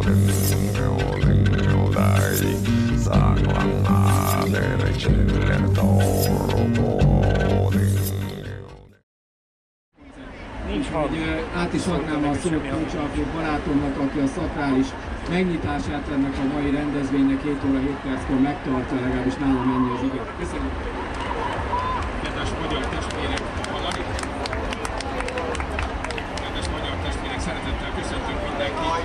Át is adnám a szót Kócsalfi barátomnak, aki a szakrális megnyitását ennek a mai rendezvénynek 7 óra 7 perckor megtartja, legalábbis nálam ennyi az igaz. Köszönöm! Kedves magyar testvérek, hallani? Kedves magyar testvérek, szeretettel köszöntök mindenkit!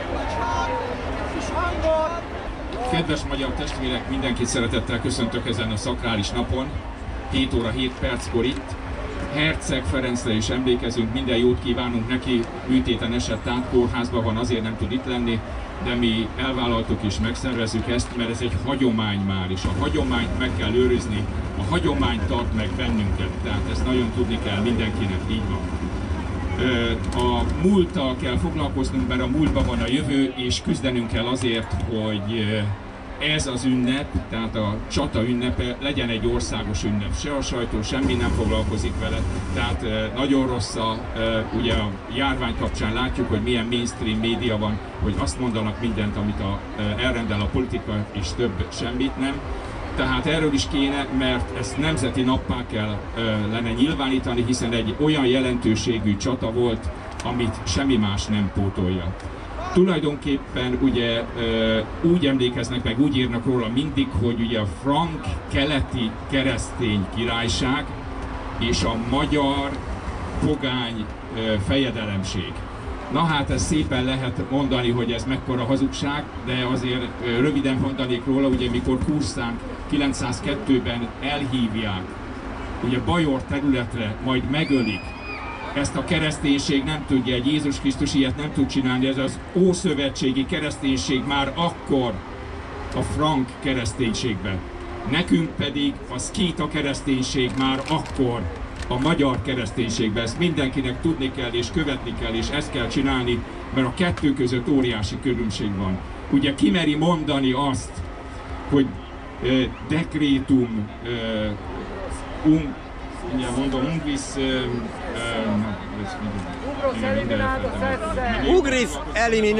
Kedves magyar testvérek, mindenkit szeretettel köszöntök ezen a szakrális napon, 7 óra 7 perckor itt. Herceg Ferencre is emlékezünk, minden jót kívánunk neki, műtéten esett át, kórházban van, azért nem tud itt lenni, de mi elvállaltuk és megszervezzük ezt, mert ez egy hagyomány már, és a hagyományt meg kell őrizni, a hagyomány tart meg bennünket, tehát ezt nagyon tudni kell mindenkinek, így van. A múlttal kell foglalkoznunk, mert a múltban van a jövő, és küzdenünk kell azért, hogy ez az ünnep, tehát a csata ünnepe legyen egy országos ünnep. Se a sajtó, semmi nem foglalkozik vele. Tehát nagyon rossz ugye a járvány kapcsán látjuk, hogy milyen mainstream média van, hogy azt mondanak mindent, amit elrendel a politika, és több semmit nem. Tehát erről is kéne, mert ezt nemzeti nappá lenne nyilvánítani, hiszen egy olyan jelentőségű csata volt, amit semmi más nem pótolja. Tulajdonképpen ugye úgy emlékeznek meg, úgy írnak róla mindig, hogy ugye a frank keleti keresztény királyság és a magyar pogány fejedelemség. Na hát ezt szépen lehet mondani, hogy ez mekkora hazugság, de azért röviden mondanék róla, ugye mikor Kurszánk 902-ben elhívják ugye Bajor területre, majd megölik, ezt a kereszténység nem tudja, egy Jézus Krisztus ilyet nem tud csinálni, ez az ószövetségi kereszténység már akkor a frank kereszténységben. Nekünk pedig a szkíta kereszténység már akkor a magyar kereszténységben. Ezt mindenkinek tudni kell és követni kell, és ezt kell csinálni, mert a kettő között óriási különbség van. Ugye kimeri mondani azt, hogy dekrétum Ugris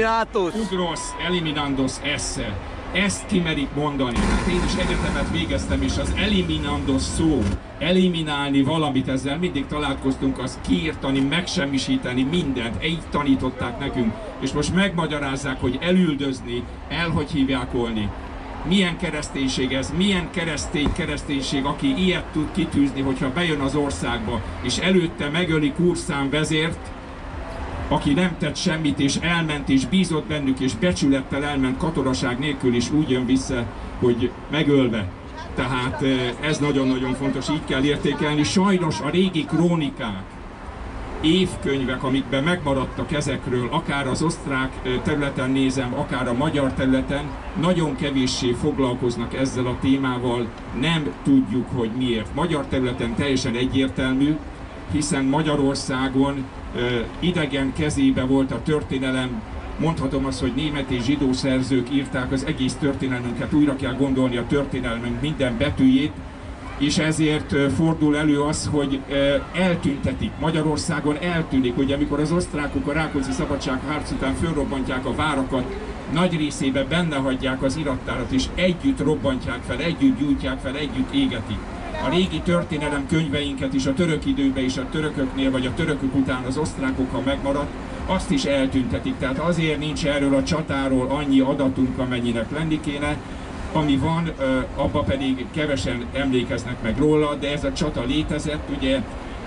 eliminatus esse. Ezt kimerik mondani. Hát én is egyetemet végeztem, és az eliminandos szó, eliminálni valamit, ezzel mindig találkoztunk, az kiírtani, megsemmisíteni mindent, így tanították nekünk. És most megmagyarázzák, hogy elüldözni, hogy hívjákolni. Milyen kereszténység ez, milyen kereszténység, aki ilyet tud kitűzni, hogyha bejön az országba, és előtte megöli Kurszán vezért, aki nem tett semmit, és elment, és bízott bennük, és becsülettel elment katonaság nélkül, és úgy jön vissza, hogy megölve. Tehát ez nagyon-nagyon fontos, így kell értékelni. Sajnos a régi krónikák, évkönyvek, amikben megmaradtak ezekről, akár az osztrák területen nézem, akár a magyar területen, nagyon kevéssé foglalkoznak ezzel a témával, nem tudjuk, hogy miért. Magyar területen teljesen egyértelmű, hiszen Magyarországon idegen kezébe volt a történelem, mondhatom azt, hogy német és zsidó szerzők írták az egész történelmünket, újra kell gondolni a történelmünk minden betűjét, és ezért fordul elő az, hogy eltüntetik. Magyarországon eltűnik, hogy amikor az osztrákok a Rákóczi szabadságharc után fölrobbantják a várakat, nagy részében benne hagyják az irattárat, és együtt robbantják fel, együtt gyújtják fel, együtt égetik. A régi történelem könyveinket is a török időben és a törököknél, vagy a törökök után az osztrákok, ha megmaradt, azt is eltüntetik. Tehát azért nincs erről a csatáról annyi adatunk, amennyinek lenni kéne. Ami van, abba pedig kevesen emlékeznek meg róla, de ez a csata létezett, ugye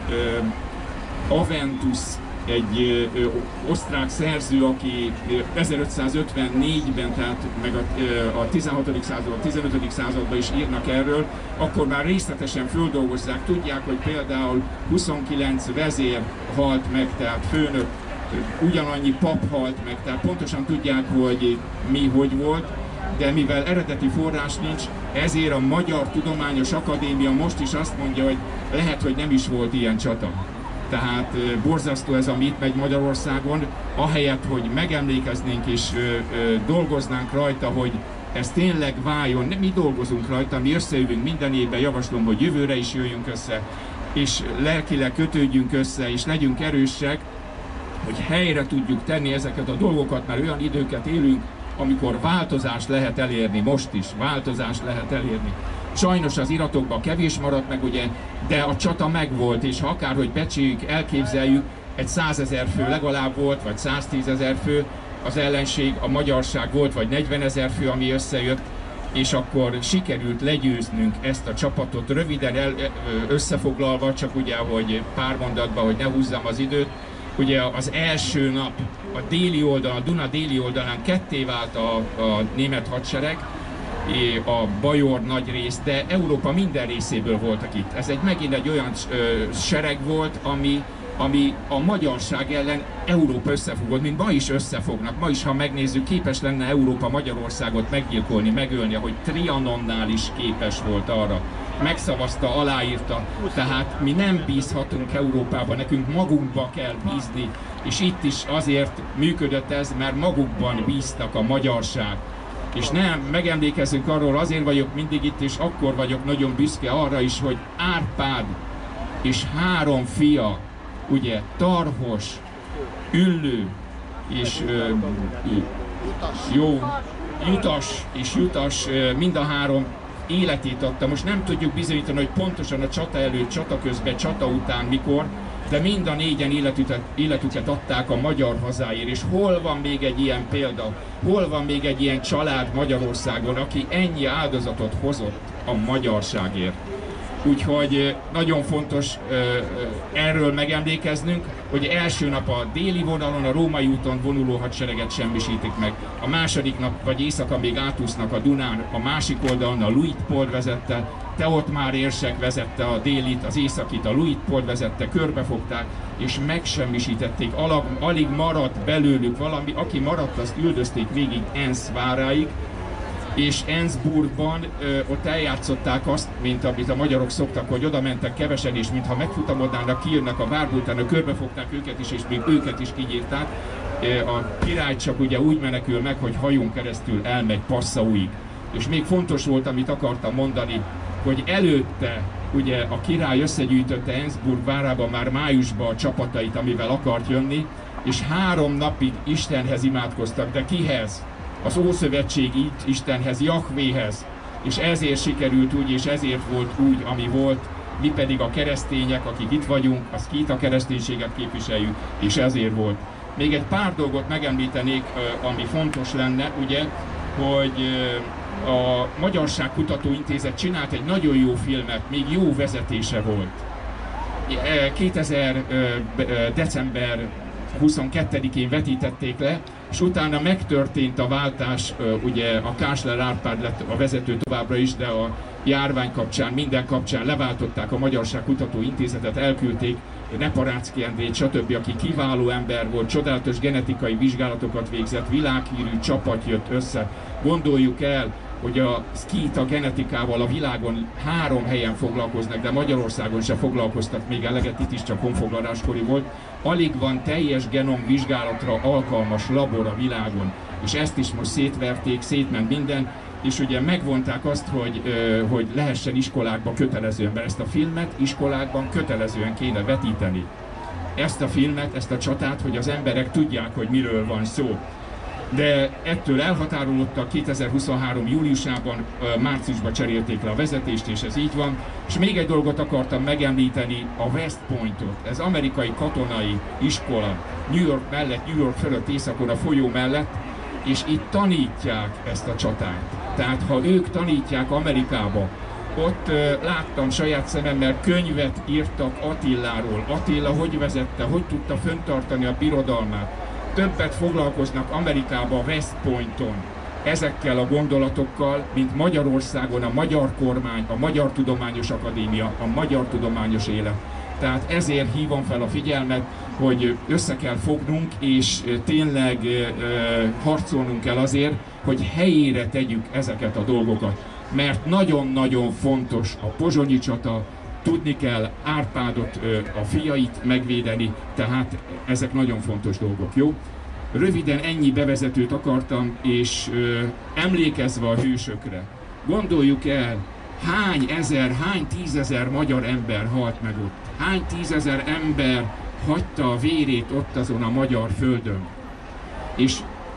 Aventus, egy osztrák szerző, aki 1554-ben, tehát meg a 16. században, a 15. században is írnak erről, akkor már részletesen földolgozzák, tudják, hogy például 29 vezér halt meg, tehát főnök, ugyanannyi pap halt meg, tehát pontosan tudják, hogy mi hogy volt, de mivel eredeti forrás nincs, ezért a Magyar Tudományos Akadémia most is azt mondja, hogy lehet, hogy nem is volt ilyen csata. Tehát borzasztó ez, ami itt megy Magyarországon, ahelyett, hogy megemlékeznénk és dolgoznánk rajta, hogy ez tényleg váljon. Nem mi dolgozunk rajta, mi összejövünk minden évben, javaslom, hogy jövőre is jöjjünk össze, és lelkileg kötődjünk össze, és legyünk erősek, hogy helyre tudjuk tenni ezeket a dolgokat, mert olyan időket élünk, amikor változást lehet elérni, most is változást lehet elérni. Sajnos az iratokban kevés maradt meg, ugye, de a csata megvolt, és ha akárhogy becsüljük, elképzeljük, egy 100 000 fő legalább volt, vagy 110 000 fő, az ellenség, a magyarság volt, vagy 40 000 fő, ami összejött, és akkor sikerült legyőznünk ezt a csapatot. Röviden összefoglalva, csak ugye, hogy pár mondatban, hogy ne húzzam az időt, ugye az első nap a déli oldalon, a Duna déli oldalán ketté vált a német hadsereg, a bajor nagy rész, de Európa minden részéből voltak itt. Ez megint egy olyan sereg volt, ami a magyarság ellen Európa összefogott, mint ma is összefognak. Ma is, ha megnézzük, képes lenne Európa Magyarországot meggyilkolni, megölni, ahogy Trianonnál is képes volt arra. Megszavazta, aláírta, tehát mi nem bízhatunk Európában, nekünk magunkba kell bízni, és itt is azért működött ez, mert magukban bíztak a magyarság. És nem megemlékezünk arról, azért vagyok mindig itt, és akkor vagyok nagyon büszke arra is, hogy Árpád és 3 fia, ugye Tarhos, Üllő és Jutas, mind a 3 életét adta. Most nem tudjuk bizonyítani, hogy pontosan a csata előtt, csata közben, csata után mikor, de mind a 4-en életüket adták a magyar hazáért. És hol van még egy ilyen példa, hol van még egy ilyen család Magyarországon, aki ennyi áldozatot hozott a magyarságért? Úgyhogy nagyon fontos erről megemlékeznünk, hogy első nap a déli vonalon, a római úton vonuló hadsereget semmisítik meg. A második nap, vagy éjszaka még átúsznak a Dunán, a másik oldalon a Luitpold vezette, Teotmár érsek vezette a délit, az északit a Luitpold vezette, körbefogták, és megsemmisítették. Alig maradt belőlük valami, aki maradt, azt üldözték végig Ensz váráig, és Enzburgban ott eljátszották azt, mint amit a magyarok szoktak, hogy oda mentek kevesen, és mintha megfutamodnának, kijönnek a várba, utána körbefogták őket is, és még őket is kigyírták. A király csak ugye úgy menekül meg, hogy hajón keresztül elmegy Passauig. És még fontos volt, amit akartam mondani, hogy előtte ugye a király összegyűjtötte Enzburg várában már májusban a csapatait, amivel akart jönni, és 3 napig Istenhez imádkoztak, de kihez? Az Ószövetségi Istenhez, Jahvéhez, és ezért sikerült úgy, és ezért volt úgy, ami volt, mi pedig a keresztények, akik itt vagyunk, az két a kereszténységet képviseljük, és ezért volt. Még egy pár dolgot megemlítenék, ami fontos lenne, ugye, hogy a Magyarság Kutatóintézet csinált egy nagyon jó filmet, még jó vezetése volt. 2000. december 22-én vetítették le, és utána megtörtént a váltás, ugye a Kásler Árpád lett a vezető továbbra is, de a járvány kapcsán, minden kapcsán leváltották a Magyarság Kutatóintézetet, elküldték Neparáczky Endrét, stb., aki kiváló ember volt, csodálatos genetikai vizsgálatokat végzett, világhírű csapat jött össze. Gondoljuk el, hogy a szkíta genetikával a világon 3 helyen foglalkoznak, de Magyarországon se foglalkoztak még eleget, itt is csak honfoglaláskori volt. Alig van teljes genomvizsgálatra alkalmas labor a világon, és ezt is most szétverték, szétment minden, és ugye megvonták azt, hogy lehessen iskolákban kötelezően, mert ezt a filmet iskolákban kötelezően kéne vetíteni. Ezt a filmet, ezt a csatát, hogy az emberek tudják, hogy miről van szó. De ettől elhatárolódtak, 2023. júliusában, márciusban cserélték le a vezetést, és ez így van. És még egy dolgot akartam megemlíteni, a West Pointot. Ez amerikai katonai iskola, New York mellett, New York fölött északon a folyó mellett, és itt tanítják ezt a csatát. Tehát ha ők tanítják Amerikába, ott láttam saját szememmel, könyvet írtak Attiláról. Attila hogy vezette, hogy tudta fenntartani a birodalmát. Többet foglalkoznak Amerikában, a West Pointon ezekkel a gondolatokkal, mint Magyarországon a magyar kormány, a Magyar Tudományos Akadémia, a magyar tudományos élet. Tehát ezért hívom fel a figyelmet, hogy össze kell fognunk, és tényleg harcolnunk kell azért, hogy helyére tegyük ezeket a dolgokat. Mert nagyon-nagyon fontos a pozsonyi csata, tudni kell Árpádot, a fiait megvédeni, tehát ezek nagyon fontos dolgok, jó? Röviden ennyi bevezetőt akartam, és emlékezve a hősökre, gondoljuk el, hány ezer, hány 10 000 magyar ember halt meg ott, hány 10 000 ember hagyta a vérét ott azon a magyar földön. És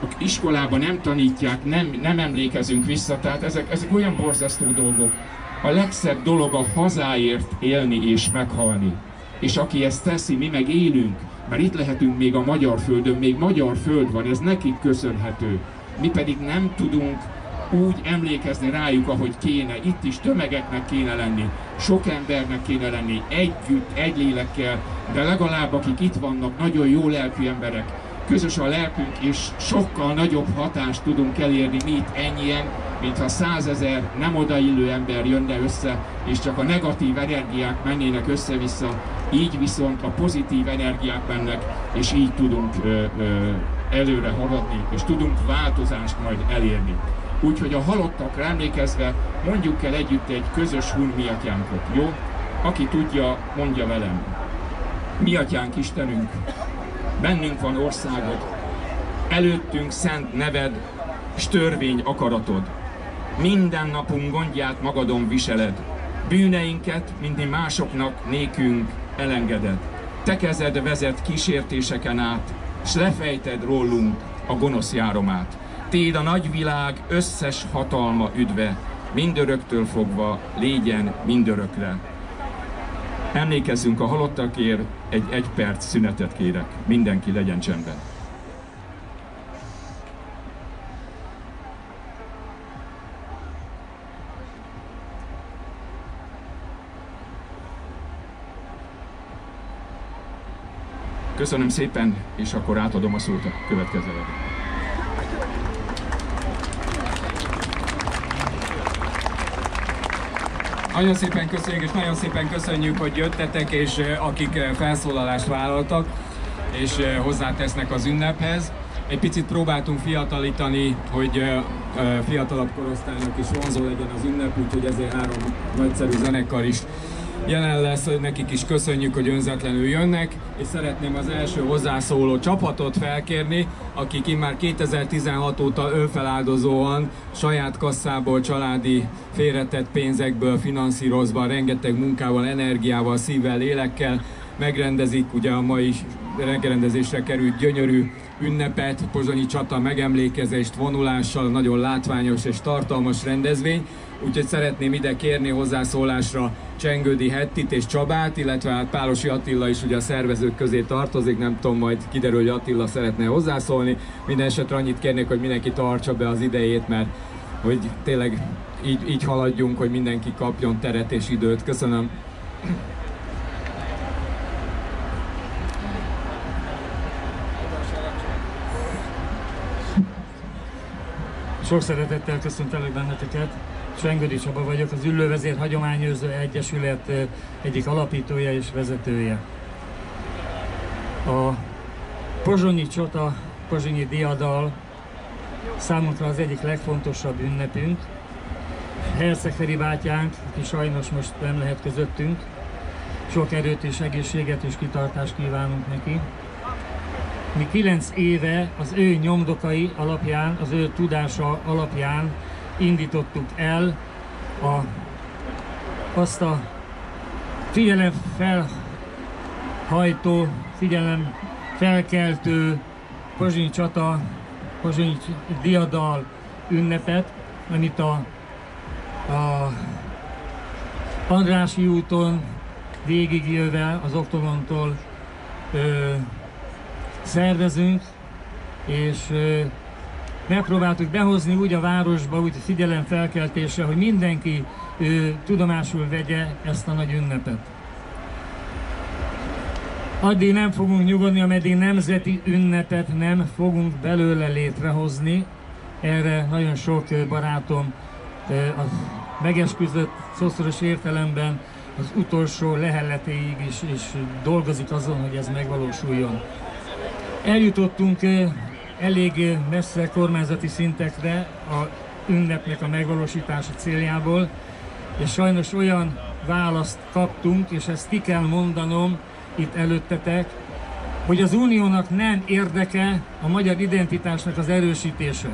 iskolában nem tanítják, nem emlékezünk vissza, tehát ezek olyan borzasztó dolgok. A legszebb dolog a hazáért élni és meghalni. És aki ezt teszi, mi meg élünk, mert itt lehetünk még a magyar földön, még magyar föld van, ez nekik köszönhető. Mi pedig nem tudunk úgy emlékezni rájuk, ahogy kéne. Itt is tömegeknek kéne lenni, sok embernek kéne lenni, együtt, egy lélekkel, de legalább akik itt vannak, nagyon jó lelkű emberek, közös a lelkünk, és sokkal nagyobb hatást tudunk elérni mi itt ennyien, mintha 100 000 nem odaillő ember jönne össze, és csak a negatív energiák mennének össze-vissza, így viszont a pozitív energiák mennek, és így tudunk előre haladni, és tudunk változást majd elérni. Úgyhogy a halottakra emlékezve mondjuk el együtt egy közös hun mi atyánkot, jó? Aki tudja, mondja velem. Mi atyánk Istenünk, bennünk van országod, előttünk szent neved, s törvény akaratod. Minden napunk gondját magadon viseled, bűneinket, mint mi másoknak, nékünk elengeded. Te kezed vezet kísértéseken át, s lefejted rólunk a gonosz járomát. Téd a nagyvilág összes hatalma üdve, mindöröktől fogva légyen mindörökre. Emlékezzünk a halottakért, egy perc szünetet kérek. Mindenki legyen csendben. Köszönöm szépen, és akkor átadom a szót a következőre. Nagyon szépen köszönjük, és nagyon szépen köszönjük, hogy jöttetek, és akik felszólalást vállaltak, és hozzátesznek az ünnephez. Egy picit próbáltunk fiatalítani, hogy fiatalabb korosztálynak is vonzó legyen az ünnep, úgyhogy ezért 3 nagyszerű zenekar is jelen lesz, hogy nekik is köszönjük, hogy önzetlenül jönnek, és szeretném az első hozzászóló csapatot felkérni, akik immár 2016 óta önfeláldozóan saját kasszából, családi félretett pénzekből finanszírozva, rengeteg munkával, energiával, szívvel, lélekkel megrendezik ugye a mai megrendezésre került gyönyörű ünnepet, pozsonyi csata megemlékezést vonulással, nagyon látványos és tartalmas rendezvény. Úgyhogy szeretném ide kérni hozzászólásra Csengődi Hettit és Csabát, illetve hát Pálosi Attila is ugye a szervezők közé tartozik, nem tudom, majd kiderül, hogy Attila szeretne hozzászólni. Minden esetre annyit kérnék, hogy mindenki tartsa be az idejét, mert hogy tényleg így haladjunk, hogy mindenki kapjon teret és időt. Köszönöm. Sok szeretettel köszöntelek benneteket. Csengődi Csaba vagyok, az Üllővezér Hagyományőrző Egyesület egyik alapítója és vezetője. A pozsonyi csata, pozsonyi diadal számunkra az egyik legfontosabb ünnepünk. Hercegferi bátyánk, aki sajnos most nem lehet közöttünk, sok erőt és egészséget és kitartást kívánunk neki. Mi 9 éve az ő nyomdokai alapján, az ő tudása alapján indítottuk el azt a figyelemfelhajtó, figyelemfelkeltő pozsonyi csata, pozsonyi diadal ünnepet, amit a Andrássy úton végigjöve az Oktogontól szervezünk, és megpróbáltuk behozni úgy a városba, úgy a figyelemfelkeltésre, hogy mindenki tudomásul vegye ezt a nagy ünnepet. Addig nem fogunk nyugodni, ameddig nemzeti ünnepet nem fogunk belőle létrehozni. Erre nagyon sok barátom megesküdött szószoros értelemben az utolsó lehelletéig is dolgozik azon, hogy ez megvalósuljon. Eljutottunk elég messze kormányzati szintekre a ünnepnek a megvalósítása céljából, és sajnos olyan választ kaptunk, és ezt ki kell mondanom itt előttetek, hogy az uniónak nem érdeke a magyar identitásnak az erősítése.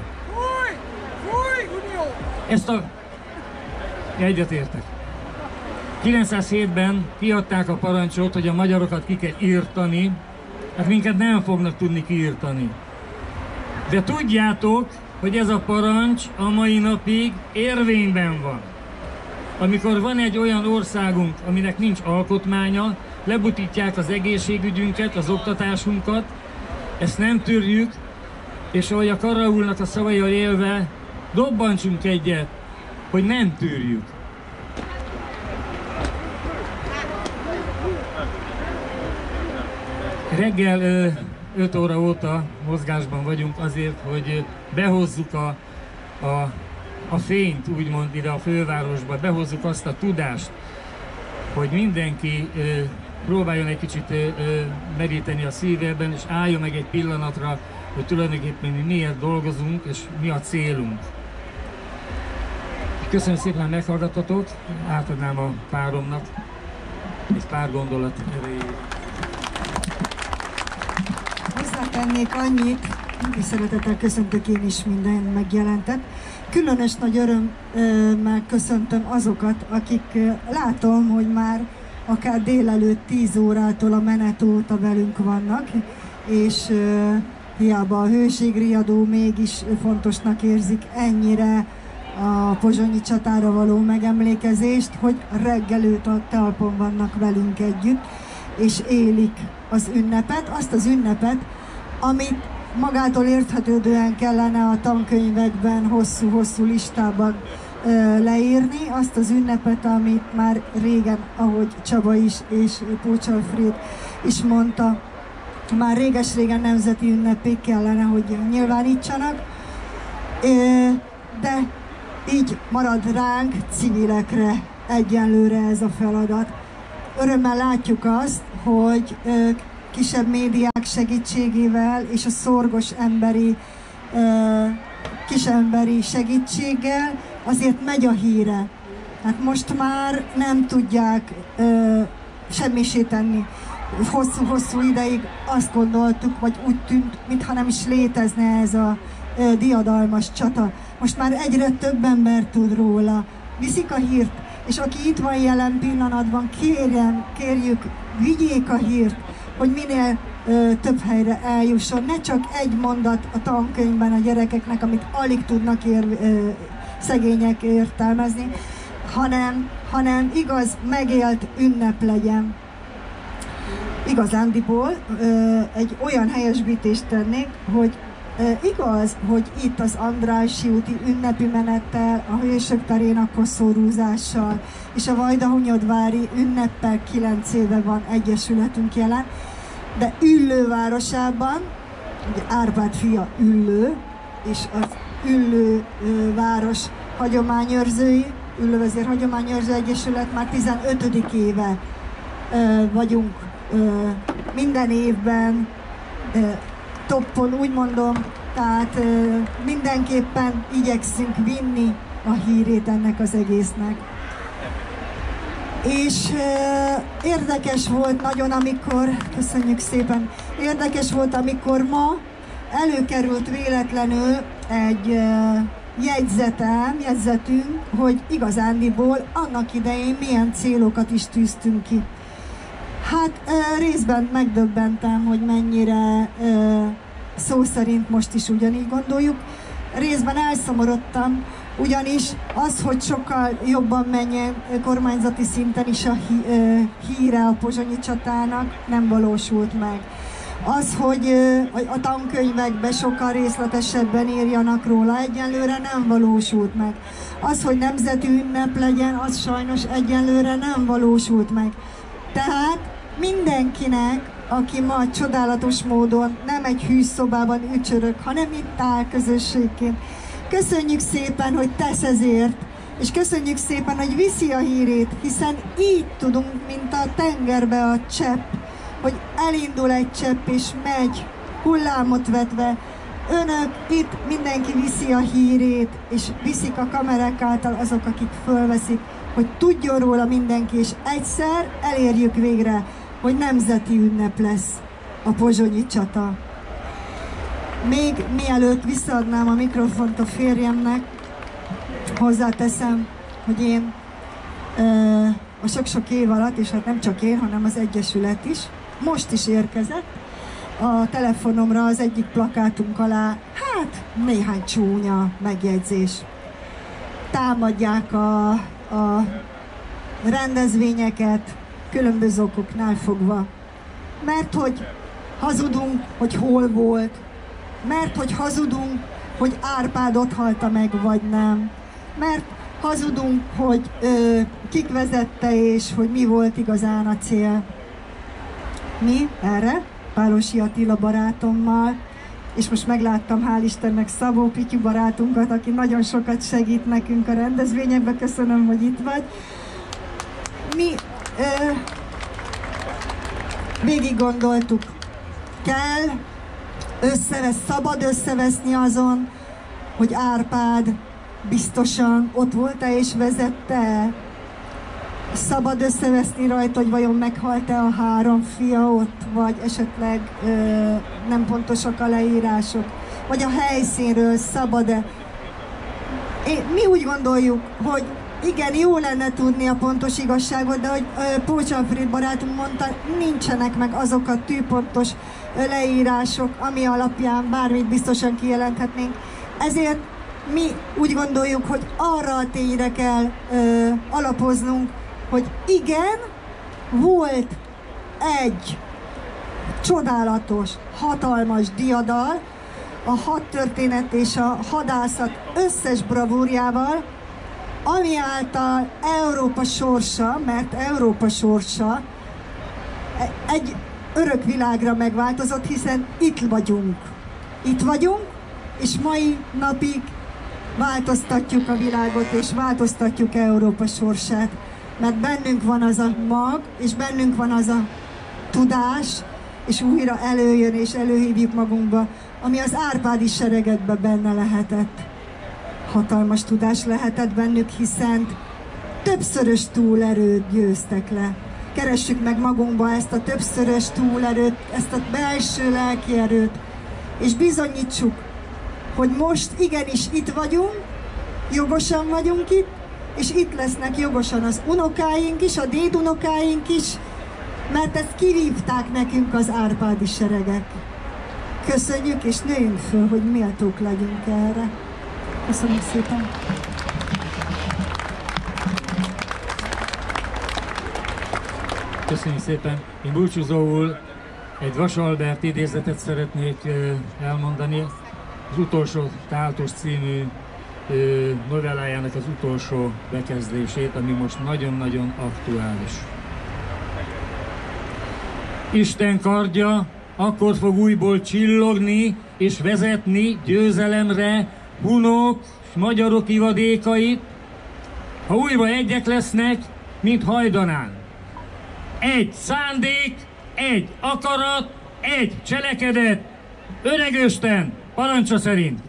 Ezt egyetértek. 907-ben kiadták a parancsot, hogy a magyarokat ki kell írtani, hát minket nem fognak tudni kiírtani. De tudjátok, hogy ez a parancs a mai napig érvényben van. Amikor van egy olyan országunk, aminek nincs alkotmánya, lebutítják az egészségügyünket, az oktatásunkat, ezt nem tűrjük, és ahogy a karaulnak a szavaira élve, dobbantsunk egyet, hogy nem tűrjük. Reggel 5 óra óta mozgásban vagyunk azért, hogy behozzuk a fényt, úgymond ide a fővárosba, behozzuk azt a tudást, hogy mindenki próbáljon egy kicsit meríteni a szívében, és álljon meg egy pillanatra, hogy tulajdonképpen mi miért dolgozunk, és mi a célunk. Köszönöm szépen, hogy meghallgattatok, átadnám a páromnak egy pár gondolat erejéig. Hozzátennék annyit, és szeretettel köszöntök én is minden megjelentet. Különös nagy örömmel köszöntöm azokat, akik látom, hogy már akár délelőtt 10 órától a menet óta velünk vannak, és hiába a hőségriadó mégis fontosnak érzik ennyire a pozsonyi csatára való megemlékezést, hogy reggelőt a talpon vannak velünk együtt, és élik az ünnepet, azt az ünnepet, amit magától érthetődően kellene a tankönyvekben, hosszú-hosszú listában leírni, azt az ünnepet, amit már régen, ahogy Csaba is és Pócs Alfréd is mondta, már réges-régen nemzeti ünnepé kellene, hogy nyilvánítsanak, de így marad ránk, civilekre egyenlőre ez a feladat. Örömmel látjuk azt, hogy kisebb médiák segítségével és a szorgos kisemberi segítséggel azért megy a híre. Hát most már nem tudják semmisé tenni. Hosszú ideig azt gondoltuk, vagy úgy tűnt, mintha nem is létezne ez a diadalmas csata. Most már egyre több ember tud róla. Viszik a hírt, és aki itt van jelen pillanatban, kérjük, vigyék a hírt, hogy minél több helyre eljusson. Ne csak egy mondat a tankönyvben a gyerekeknek, amit alig tudnak szegények értelmezni, hanem igaz, megélt ünnep legyen. Igazándiból egy olyan helyesbítést tennék, hogy igaz, hogy itt az Andrássy úti ünnepi menettel, a Hősök terén a koszorúzással és a Vajdahunyadvári ünneppel 9 éve van egyesületünk jelen, de Üllő városában, ugye Árpád fia Üllő, és az Üllő város hagyományőrzői, Üllővezér Hagyományőrző Egyesület már 15. éve vagyunk minden évben toppon, úgy mondom, tehát mindenképpen igyekszünk vinni a hírét ennek az egésznek. És érdekes volt nagyon, amikor, köszönjük szépen, érdekes volt, amikor ma előkerült véletlenül egy jegyzetünk, hogy igazándiból annak idején milyen célokat is tűztünk ki. Hát részben megdöbbentem, hogy mennyire szó szerint most is ugyanígy gondoljuk. Részben elszomorodtam, ugyanis az, hogy sokkal jobban menjen kormányzati szinten is a híre a pozsonyi csatának, nem valósult meg. Az, hogy a tankönyvekben sokkal részletesebben írjanak róla, egyenlőre nem valósult meg. Az, hogy nemzeti ünnep legyen, az sajnos egyenlőre nem valósult meg. Tehát mindenkinek, aki ma csodálatos módon nem egy hűszobában ücsörög, hanem itt áll közösségként, köszönjük szépen, hogy tesz ezért, és köszönjük szépen, hogy viszi a hírét, hiszen így tudunk, mint a tengerbe a csepp, hogy elindul egy csepp és megy, hullámot vetve. Önök itt mindenki viszi a hírét, és viszik a kamerák által azok, akik fölveszik, hogy tudjon róla mindenki, és egyszer elérjük végre, hogy nemzeti ünnep lesz a pozsonyi csata. Még mielőtt visszaadnám a mikrofont a férjemnek, hozzáteszem, hogy én a sok-sok év alatt, és hát nem csak én, hanem az Egyesület is, most is érkezett a telefonomra az egyik plakátunk alá, hát néhány csúnya megjegyzés. Támadják a rendezvényeket különböző okoknál fogva. Mert hogy hazudunk, hogy hol volt. Mert hogy hazudunk, hogy Árpád ott halta meg, vagy nem. Mert hazudunk, hogy kik vezette, és hogy mi volt igazán a cél. Mi erre, Pálosi Attila barátommal, és most megláttam, hál' Istennek, Szabó Pityu barátunkat, aki nagyon sokat segít nekünk a rendezvényekben. Köszönöm, hogy itt vagy. Mi végig gondoltuk, kell szabad összeveszni azon, hogy Árpád biztosan ott volt-e és vezette. Szabad összeveszni rajta, hogy vajon meghalt-e a 3 fia ott, vagy esetleg nem pontosak a leírások, vagy a helyszínről szabad-e. Mi úgy gondoljuk, hogy igen, jó lenne tudni a pontos igazságot, de hogy Pócs Alfréd barátunk mondta, nincsenek meg azok a tűpontos leírások, ami alapján bármit biztosan kijelenthetnénk. Ezért mi úgy gondoljuk, hogy arra a tényre kell alapoznunk, hogy igen, volt egy csodálatos, hatalmas diadal, a hadtörténet és a hadászat összes bravúrjával, ami által Európa sorsa, mert Európa sorsa egy örök világra megváltozott, hiszen itt vagyunk. Itt vagyunk, és mai napig változtatjuk a világot, és változtatjuk Európa sorsát. Mert bennünk van az a mag, és bennünk van az a tudás, és újra előjön, és előhívjuk magunkba, ami az árpádi seregekben benne lehetett. Hatalmas tudás lehetett bennük, hiszen többszörös túlerőt győztek le. Keressük meg magunkba ezt a többszörös túlerőt, ezt a belső lelki erőt, és bizonyítsuk, hogy most igenis itt vagyunk, jogosan vagyunk itt, és itt lesznek jogosan az unokáink is, a dédunokáink is, mert ezt kivívták nekünk az árpádi seregek. Köszönjük, és nőjünk föl, hogy méltók legyünk erre. Köszönjük szépen! Köszönjük szépen! Én búcsúzóul egy Vas Albert idézetet szeretnék elmondani. Az utolsó Táltos című novellájának az utolsó bekezdését, ami most nagyon-nagyon aktuális. Isten kardja akkor fog újból csillogni és vezetni győzelemre hunok és magyarok ivadékait, ha újra egyek lesznek, mint hajdanán. Egy szándék, egy akarat, egy cselekedet, Öregösten parancsa szerint.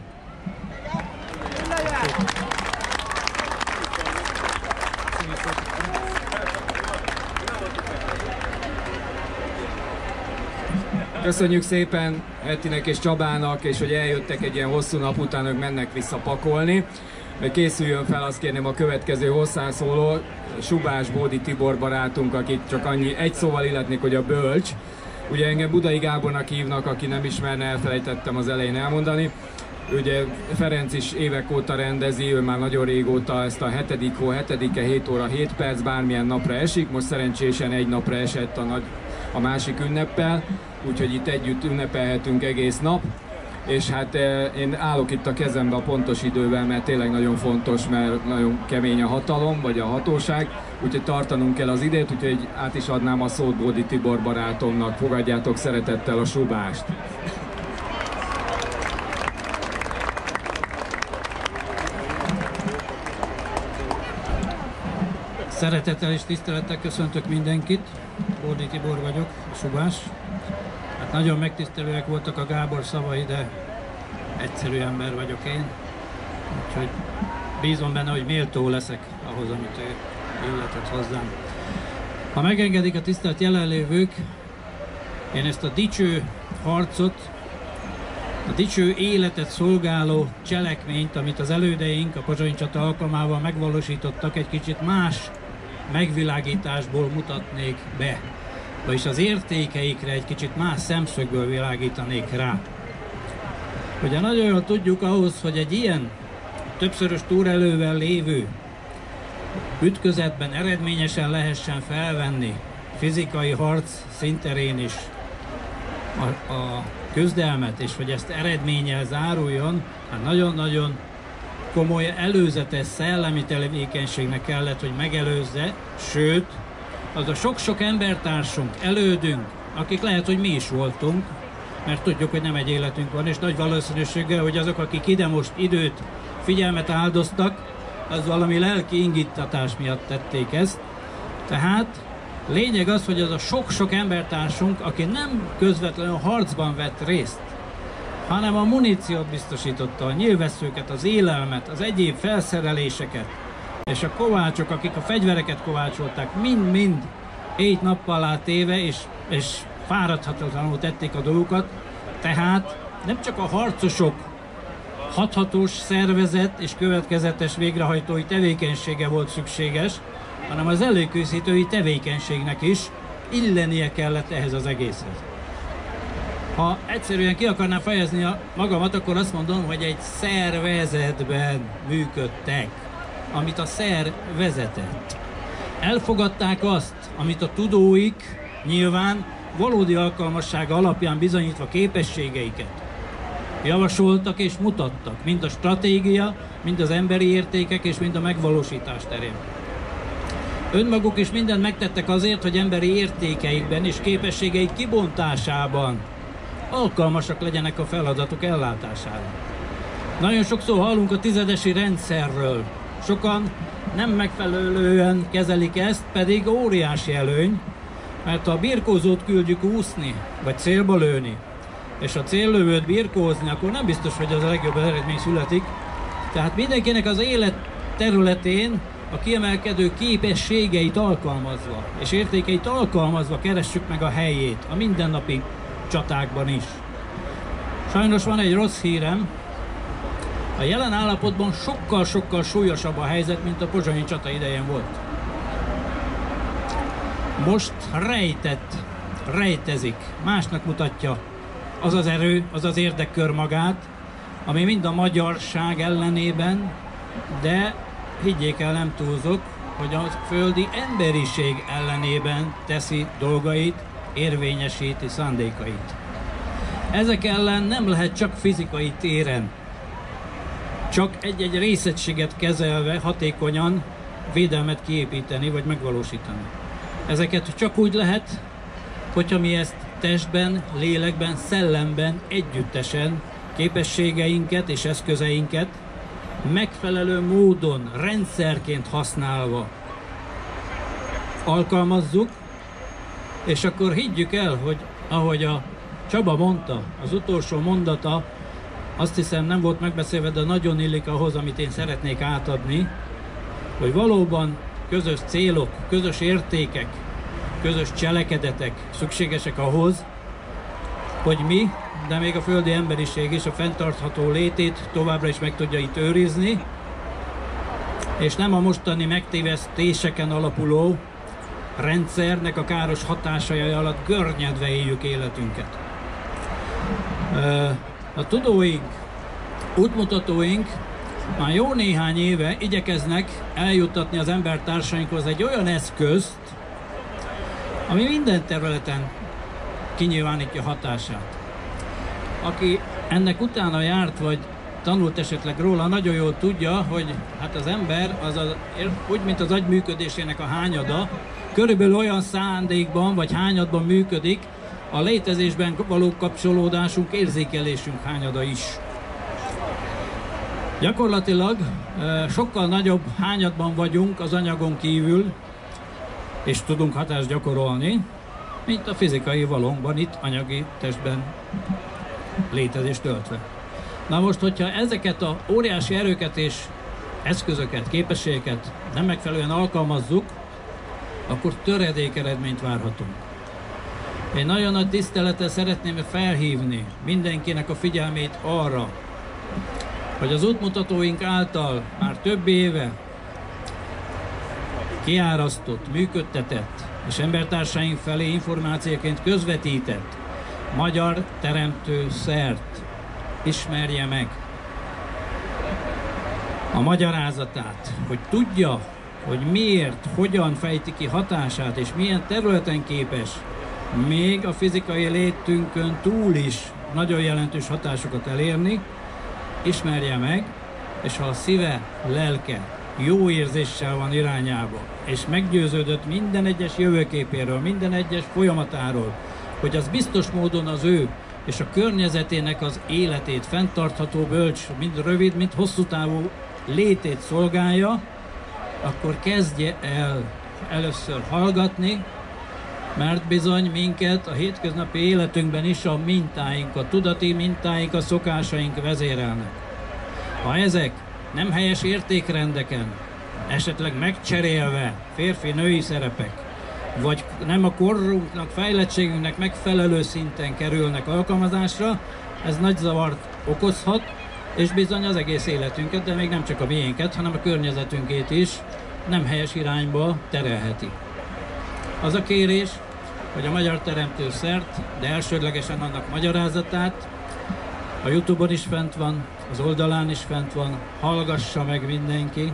Köszönjük szépen Ettinek és Csabának, és hogy eljöttek egy ilyen hosszú nap után, ők mennek vissza pakolni. Készüljön fel, azt kérném, a következő hozzászóló, Subás Bódi Tibor barátunk, akit csak egy szóval illetnék, hogy a bölcs. Ugye engem Budai Gábornak hívnak, aki nem ismerne, elfelejtettem az elején elmondani. Ugye Ferenc is évek óta rendezi, ő már nagyon régóta ezt a 7. hó 7-e 7 óra 7 perc, bármilyen napra esik, most szerencsésen egy napra esett a másik ünneppel, úgyhogy itt együtt ünnepelhetünk egész nap. És hát én állok itt a kezembe a pontos idővel, mert tényleg nagyon fontos, mert nagyon kemény a hatalom, vagy a hatóság, úgyhogy tartanunk kell az időt, úgyhogy át is adnám a szót Bódi Tibor barátomnak. Fogadjátok szeretettel a Subást! Szeretettel és tisztelettel köszöntök mindenkit, Bódi Tibor vagyok, a Subás. Hát nagyon megtisztelőek voltak a Gábor szavai, de egyszerű ember vagyok én, úgyhogy bízom benne, hogy méltó leszek ahhoz, amit ő illetett hozzám. Ha megengedik a tisztelt jelenlévők, én ezt a dicső harcot, a dicső életet szolgáló cselekményt, amit az elődeink a pozsonyi csata alkalmával megvalósítottak, egy kicsit más megvilágításból mutatnék be. Vagyis az értékeikre egy kicsit más szemszögből világítanék rá. Ugye nagyon jól tudjuk ahhoz, hogy egy ilyen többszörös túrelővel lévő ütközetben eredményesen lehessen felvenni fizikai harc szinterén is a küzdelmet, és hogy ezt eredménnyel záruljon, hát nagyon-nagyon komoly előzetes szellemi tevékenységnek kellett, hogy megelőzze, sőt, az a sok-sok embertársunk, elődünk, akik lehet, hogy mi is voltunk, mert tudjuk, hogy nem egy életünk van, és nagy valószínűséggel, hogy azok, akik ide most időt, figyelmet áldoztak, az valami lelki indítatás miatt tették ezt. Tehát lényeg az, hogy az a sok-sok embertársunk, aki nem közvetlenül harcban vett részt, hanem a muníciót biztosította, a nyílvesszőket, az élelmet, az egyéb felszereléseket, és a kovácsok, akik a fegyvereket kovácsolták, mind-mind éjt-nappal átéve, és fáradhatatlanul tették a dolgokat. Tehát nem csak a harcosok hathatós szervezet és következetes végrehajtói tevékenysége volt szükséges, hanem az előkészítői tevékenységnek is illenie kellett ehhez az egészhez. Ha egyszerűen ki akarnám fejezni magamat, akkor azt mondom, hogy egy szervezetben működtek, amit a szer vezetett. Elfogadták azt, amit a tudóik nyilván valódi alkalmassága alapján bizonyítva képességeiket javasoltak és mutattak, mind a stratégia, mind az emberi értékek és mind a megvalósítás terén. Önmaguk is mindent megtettek azért, hogy emberi értékeikben és képességeik kibontásában alkalmasak legyenek a feladatok ellátására. Nagyon sokszor hallunk a tizedesi rendszerről. Sokan nem megfelelően kezelik ezt, pedig óriási előny, mert ha a birkózót küldjük úszni, vagy célba lőni, és a céllövőt birkózni, akkor nem biztos, hogy az a legjobb eredmény születik. Tehát mindenkinek az élet területén a kiemelkedő képességeit alkalmazva, és értékeit alkalmazva keressük meg a helyét a mindennapi csatákban is. Sajnos van egy rossz hírem, a jelen állapotban sokkal-sokkal súlyosabb a helyzet, mint a pozsonyi csata idején volt. Most rejtezik, másnak mutatja az az erő, az az érdekkör magát, ami mind a magyarság ellenében, de higgyék el, nem túlzok, hogy a földi emberiség ellenében teszi dolgait, érvényesíti szándékait. Ezek ellen nem lehet csak fizikai téren, csak egy-egy részegységet kezelve hatékonyan védelmet kiépíteni vagy megvalósítani. Ezeket csak úgy lehet, hogyha mi ezt testben, lélekben, szellemben, együttesen képességeinket és eszközeinket megfelelő módon, rendszerként használva alkalmazzuk, és akkor higgyük el, hogy ahogy a Csaba mondta, az utolsó mondata, azt hiszem nem volt megbeszélve, de nagyon illik ahhoz, amit én szeretnék átadni, hogy valóban közös célok, közös értékek, közös cselekedetek szükségesek ahhoz, hogy mi, de még a földi emberiség is a fenntartható létét továbbra is meg tudja itt őrizni, és nem a mostani megtévesztéseken alapuló rendszernek a káros hatásai alatt görnyedve éljük életünket. A tudóink, útmutatóink már jó néhány éve igyekeznek eljuttatni az embertársainkhoz egy olyan eszközt, ami minden területen kinyilvánítja hatását. Aki ennek utána járt, vagy tanult esetleg róla, nagyon jól tudja, hogy hát az ember úgy, mint az agy működésének a hányada, körülbelül olyan szándékban vagy hányadban működik a létezésben való kapcsolódásunk, érzékelésünk hányada is. Gyakorlatilag sokkal nagyobb hányadban vagyunk az anyagon kívül, és tudunk hatást gyakorolni, mint a fizikai valónkban, itt anyagi testben létezést töltve. Na most, hogyha ezeket a óriási erőket és eszközöket, képességeket nem megfelelően alkalmazzuk, akkor töredék eredményt várhatunk. Én nagyon nagy tisztelettel szeretném felhívni mindenkinek a figyelmét arra, hogy az útmutatóink által már több éve kiárasztott, működtetett és embertársaink felé információként közvetített magyar teremtő szert ismerje meg a magyarázatát, hogy tudja, hogy miért, hogyan fejti ki hatását, és milyen területen képes még a fizikai létünkön túl is nagyon jelentős hatásokat elérni, ismerje meg, és ha a szíve, lelke jó érzéssel van irányába, és meggyőződött minden egyes jövőképéről, minden egyes folyamatáról, hogy az biztos módon az ő és a környezetének az életét, fenntartható, bölcs, mind rövid, mind hosszú távú létét szolgálja, akkor kezdje el először hallgatni, mert bizony minket a hétköznapi életünkben is a mintáink, a tudati mintáink, a szokásaink vezérelnek. Ha ezek nem helyes értékrendeken, esetleg megcserélve férfi-női szerepek, vagy nem a korunknak, fejlettségünknek megfelelő szinten kerülnek alkalmazásra, ez nagy zavart okozhat, és bizony az egész életünket, de még nem csak a miénket, hanem a környezetünkét is nem helyes irányba terelheti. Az a kérés, hogy a Magyar Teremtőszert, de elsődlegesen annak magyarázatát, a YouTube-on is fent van, az oldalán is fent van, hallgassa meg mindenki,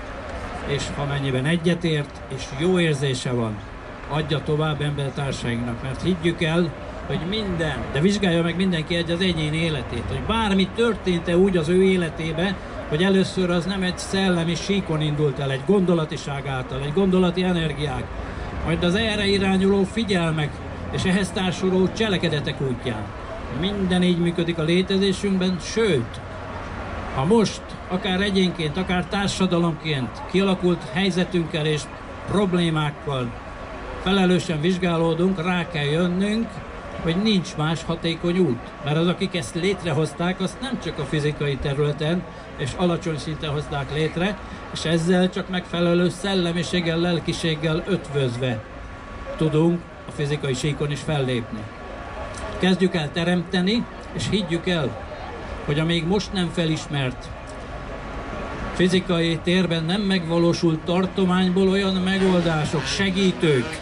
és ha mennyiben egyetért és jó érzése van, adja tovább embertársainknak, mert higgyük el, hogy minden, de vizsgálja meg mindenki az egyén életét, hogy bármi történt-e úgy az ő életébe, hogy először az nem egy szellemi síkon indult el, egy gondolatiság által, egy gondolati energiák, majd az erre irányuló figyelmek és ehhez társuló cselekedetek útján. Minden így működik a létezésünkben, sőt, ha most, akár egyénként, akár társadalomként kialakult helyzetünkkel és problémákkal felelősen vizsgálódunk, rá kell jönnünk, hogy nincs más hatékony út. Mert az, akik ezt létrehozták, azt nem csak a fizikai területen és alacsony szinten hozták létre, és ezzel csak megfelelő szellemiséggel, lelkiséggel ötvözve tudunk a fizikai síkon is fellépni. Kezdjük el teremteni, és higgyük el, hogy a még most nem felismert fizikai térben nem megvalósult tartományból olyan megoldások, segítők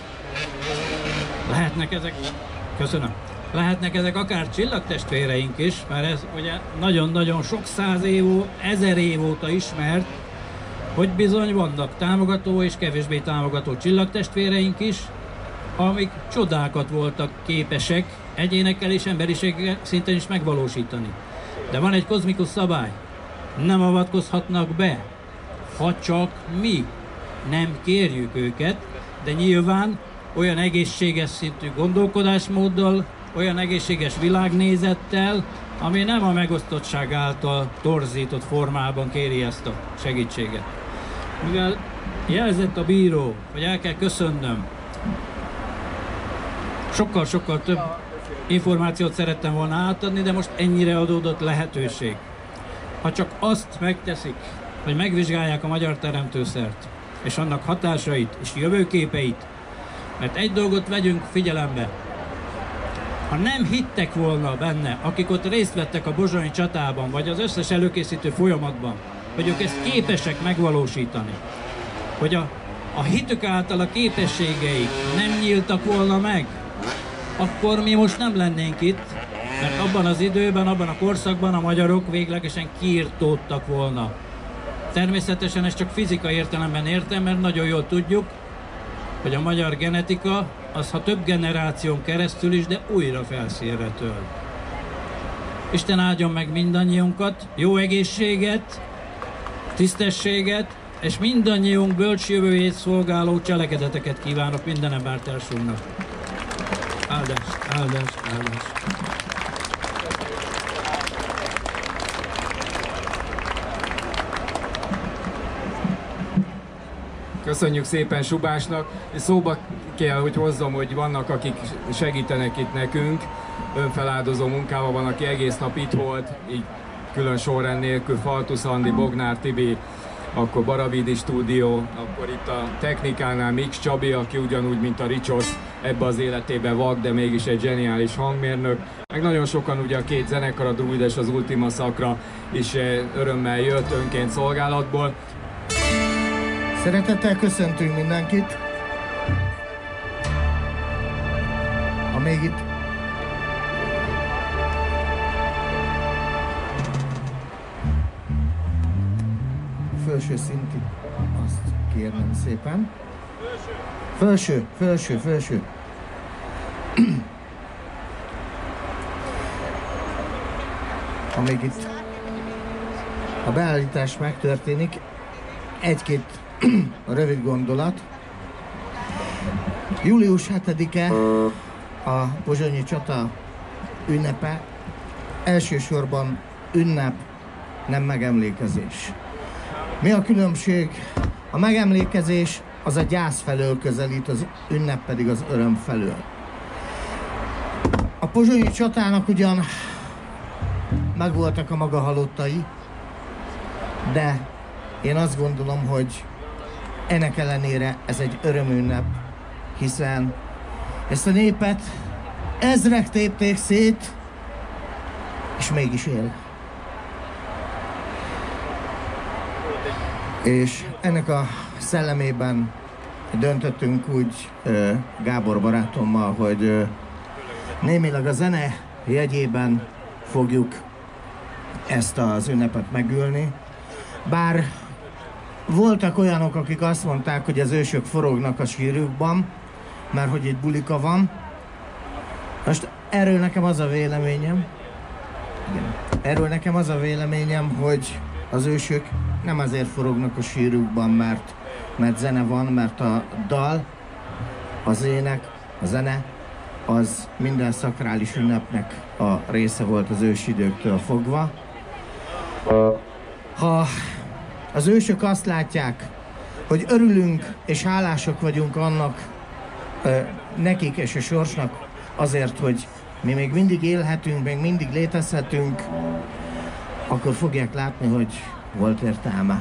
lehetnek ezek, lehetnek ezek akár csillagtestvéreink is, mert ez ugye nagyon-nagyon sok száz év, 1000 év óta ismert, hogy bizony vannak támogató és kevésbé támogató csillagtestvéreink is, amik csodákat voltak képesek egyénekkel és emberiség szinten is megvalósítani. De van egy kozmikus szabály, nem avatkozhatnak be, ha csak mi nem kérjük őket, de nyilván olyan egészséges szintű gondolkodásmóddal, olyan egészséges világnézettel, ami nem a megosztottság által torzított formában kéri ezt a segítséget. Mivel jelzett a bíró, hogy el kell köszönnöm, sokkal-sokkal több információt szerettem volna átadni, de most ennyire adódott lehetőség. Ha csak azt megteszik, hogy megvizsgálják a Magyar Teremtőszert, és annak hatásait és jövőképeit, mert egy dolgot vegyünk figyelembe. Ha nem hittek volna benne, akik ott részt vettek a pozsonyi csatában, vagy az összes előkészítő folyamatban, hogy ők ezt képesek megvalósítani, hogy a hitük által a képességeik nem nyíltak volna meg, akkor mi most nem lennénk itt, mert abban az időben, abban a korszakban a magyarok véglegesen kiirtódtak volna. Természetesen ezt csak fizikai értelemben értem, mert nagyon jól tudjuk, hogy a magyar genetika az, ha több generáción keresztül is, de újra felszínre tör. Isten áldjon meg mindannyiunkat, jó egészséget, tisztességet, és mindannyiunk bölcs jövőjét szolgáló cselekedeteket kívánok minden embertársunknak. Áldás, áldás, áldás. Köszönjük szépen Subásnak, és szóba kell, hogy hozzam, hogy vannak, akik segítenek itt nekünk, önfeláldozó munkával van, aki egész nap itt volt, így külön sorrend nélkül, Faltusz Andi, Bognár Tibi, akkor Baravidi stúdió, akkor itt a technikánál Mix Csabi, aki ugyanúgy, mint a Ricsosz, ebbe az életében vak, de mégis egy zseniális hangmérnök. Meg nagyon sokan ugye a két zenekar, a Druid és az Ultima Sacra is örömmel jött önként szolgálatból. Szeretettel köszöntünk mindenkit, ha még itt felső szinti, azt kérnem szépen. Felső. Amíg itt a beállítás megtörténik, egy-két rövid gondolat. Július 7-e a pozsonyi csata ünnepe, elsősorban ünnep, nem megemlékezés. Mi a különbség? A megemlékezés az a gyász felől közelít, az ünnep pedig az öröm felől. A pozsonyi csatának ugyan megvoltak a maga halottai, de én azt gondolom, hogy ennek ellenére ez egy örömünnep, hiszen ezt a népet ezrek tépték szét, és mégis él. És ennek a szellemében döntöttünk úgy Gábor barátommal, hogy némileg a zene jegyében fogjuk ezt az ünnepet megülni. Bár voltak olyanok, akik azt mondták, hogy az ősök forognak a sírjukban, mert hogy itt bulika van. Most erről nekem az a véleményem, hogy az ősök nem azért forognak a sírjukban, mert zene van, mert a dal, az ének, a zene, az minden szakrális ünnepnek a része volt az ősidőktől fogva. Ha az ősök azt látják, hogy örülünk és hálások vagyunk annak, nekik és a sorsnak azért, hogy mi még mindig élhetünk, még mindig létezhetünk, akkor fogják látni, hogy volt értelme.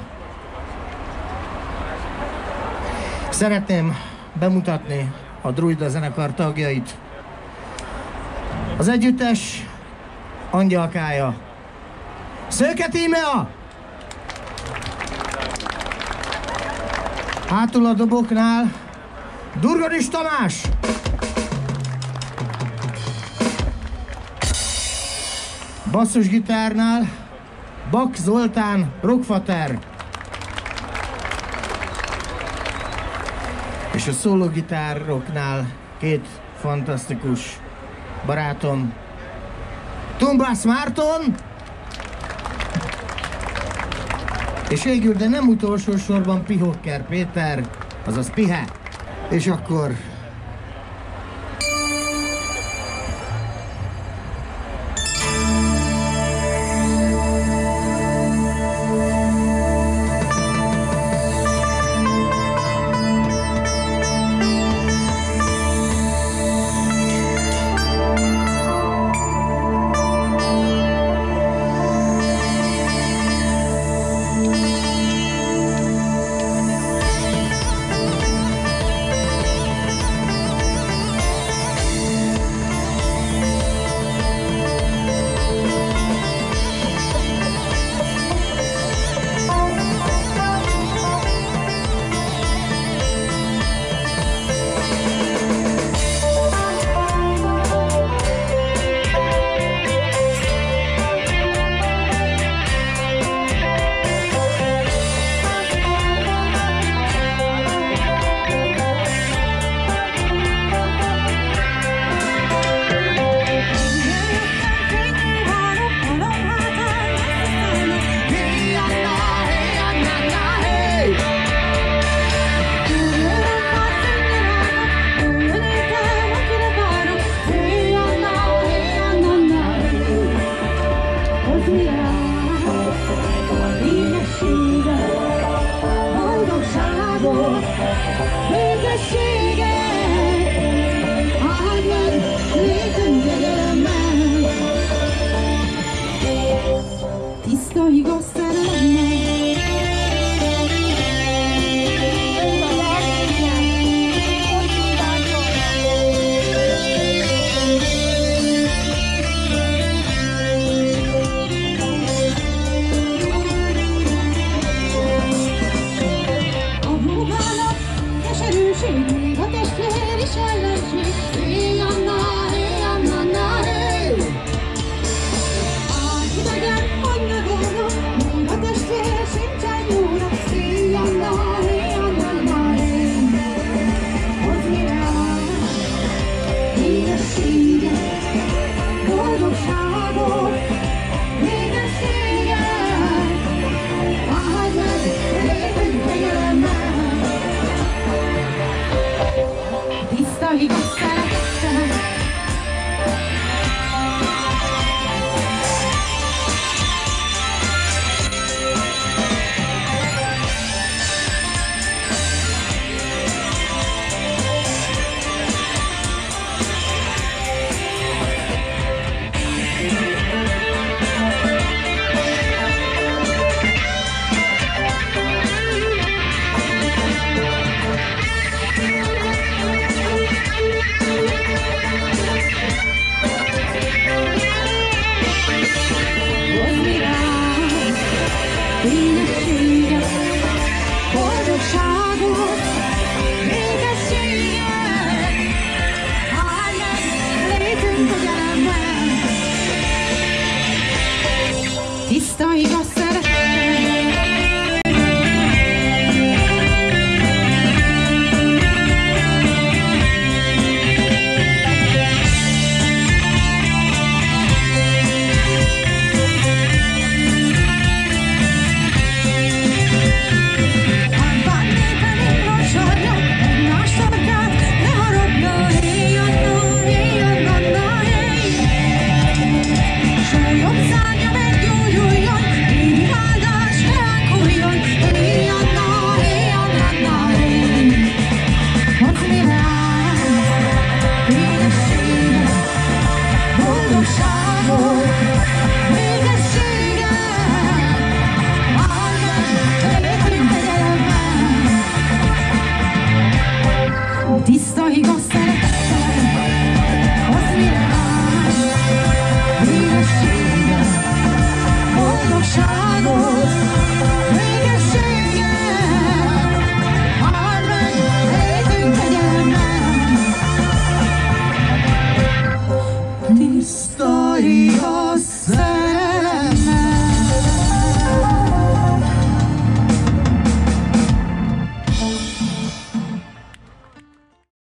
Szeretném bemutatni a Druida zenekar tagjait. Az együttes angyalkája Szőke Tímea! Hátul a doboknál Durgadis Tamás! Basszusgitárnál Bak Zoltán Rockfater. És a szólógitároknál két fantasztikus barátom, Tumbász Márton, és végül, de nem utolsó sorban Pihokker Péter, azaz Pihe. És akkor